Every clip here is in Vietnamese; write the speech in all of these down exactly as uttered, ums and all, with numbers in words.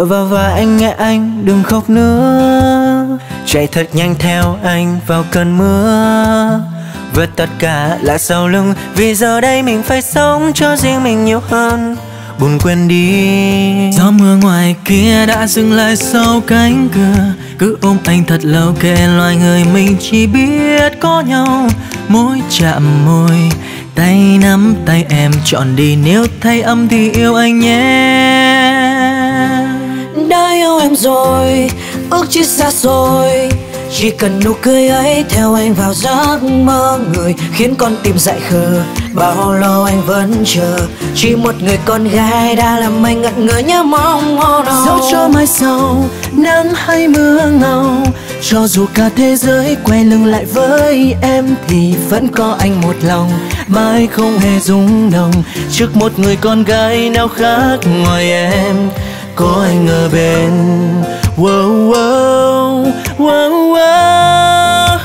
Tựa vào vai anh nghe anh đừng khóc nữa, chạy thật nhanh theo anh vào cơn mưa, vượt tất cả lại sau lưng, vì giờ đây mình phải sống cho riêng mình nhiều hơn. Buồn quên đi. Gió mưa ngoài kia đã dừng lại sau cánh cửa, cứ ôm anh thật lâu kể loài người mình chỉ biết có nhau. Môi chạm môi, tay nắm tay em chọn đi, nếu thấy âm thì yêu anh nhé. Đã yêu em rồi, ước chỉ xa rồi, chỉ cần nụ cười ấy theo anh vào giấc mơ người, khiến con tim dại khờ. Bao lâu anh vẫn chờ, chỉ một người con gái đã làm anh ngẩn ngơ nhớ mong mong đâu. Dẫu cho mai sau nắng hay mưa ngâu, cho dù cả thế giới quay lưng lại với em, thì vẫn có anh một lòng, mãi không hề rung động trước một người con gái nào khác ngoài em. Có anh ở bên. Wow, wow, wow, wow.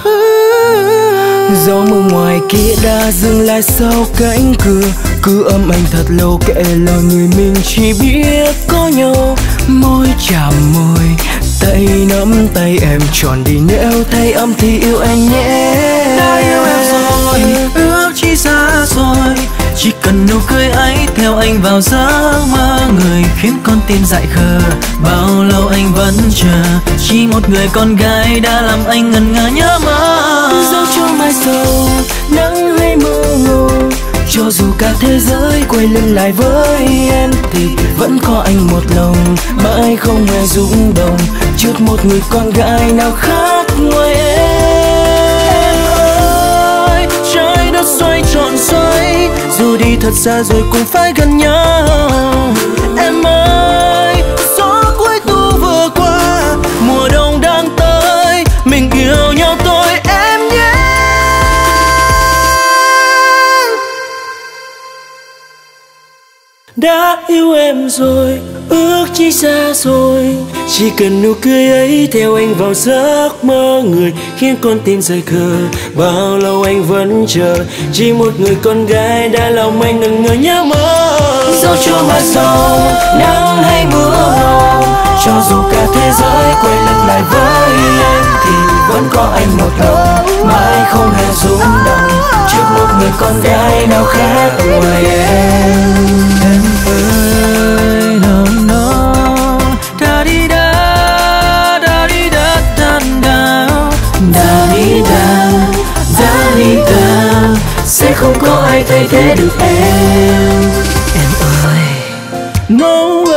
Gió mưa ngoài kia đã dừng lại sau cánh cửa, cứ ôm anh thật lâu kể lời người mình chỉ biết có nhau. Môi chạm môi, tay nắm tay em tròn đi, nếu thấy âm thì yêu anh nhé. Đã yêu em rồi, ước chỉ xa rồi, chỉ cần nụ cười ấy theo anh vào giấc mơ người, khiến con tim dại khờ. Bao lâu anh vẫn chờ, chỉ một người con gái đã làm anh ngần ngơ nhớ mơ. Dẫu cho mai sau nắng hay mưa ngâu, cho dù cả thế giới quay lưng lại với em, thì vẫn có anh một lòng, mãi không hề rung động trước một người con gái nào khác ngoài em. Ơi, trái đất xoay tròn xoay, dù đi thật xa rồi cũng phải gần nhau. Em ơi, gió cuối thu vừa qua, mùa đông đang tới, mình yêu nhau thôi em nhé. Đã yêu em rồi, ước chỉ xa rồi, chỉ cần nụ cười ấy theo anh vào giấc mơ người, khiến con tim dại khờ. Bao lâu anh vẫn chờ, chỉ một người con gái đã lòng anh ngần ngơ nhớ mơ. Dẫu cho mai sau nắng hay mưa ngâu, cho dù cả thế giới quay lưng lại với em, thì vẫn có anh một lòng, mãi không hề rung động trước một người con gái nào khác ngoài em. Em ơi, no no, da di da, da di da da da, Da đi da, da đi da, sẽ không có ai thay thế được em. em ơi. No